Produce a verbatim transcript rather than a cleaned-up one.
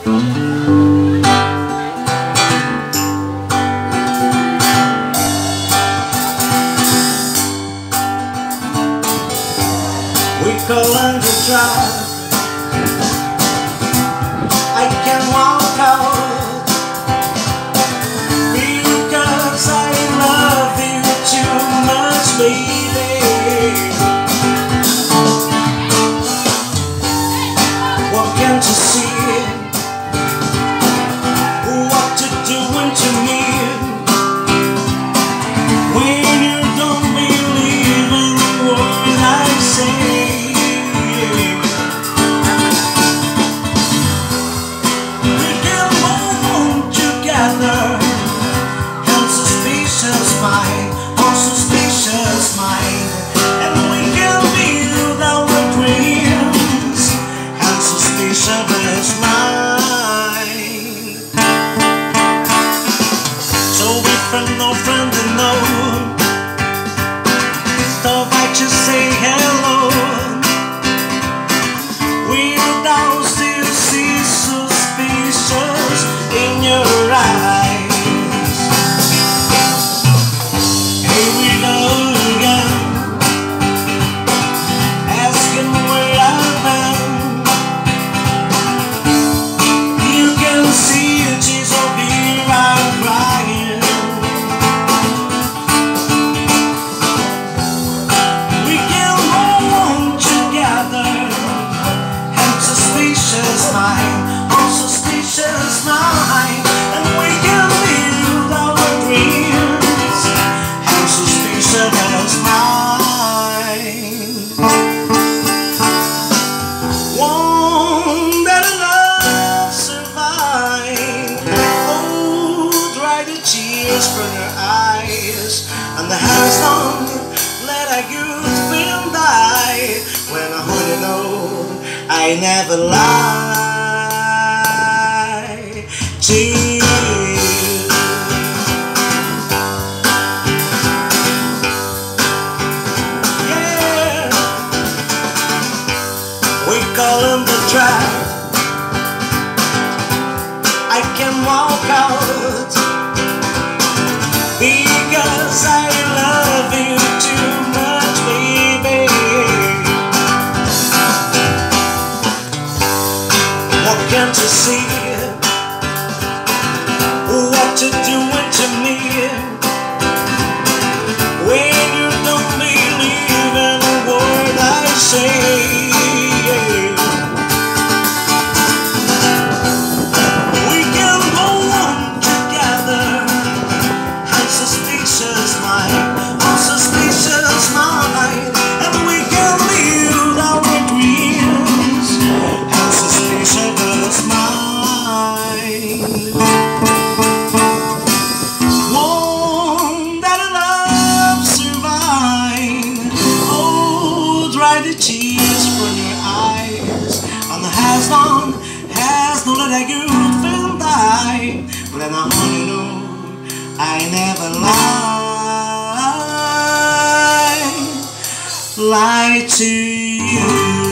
We can learn to drive. I can walk out because I love you too much, baby. What can't you see? What you're doing to me? When you don't believe in the word I say. No friend to know. Stop by to say hello. We don't still see suspicious in your eyes. Here we go again, asking where I've been. You can see the tears of here I'm crying. Tears from your eyes, and the hands don't let a good feeling die. When I hold you know, I never lie to you. Yeah, we call him the drive. I can walk out because I love you too much, baby. What can't you see? What you're doing to me? When you don't believe in a word I say. The tears from your eyes, and the has done, has don't let a good feel die. But then I want to know I never lie, lie to you.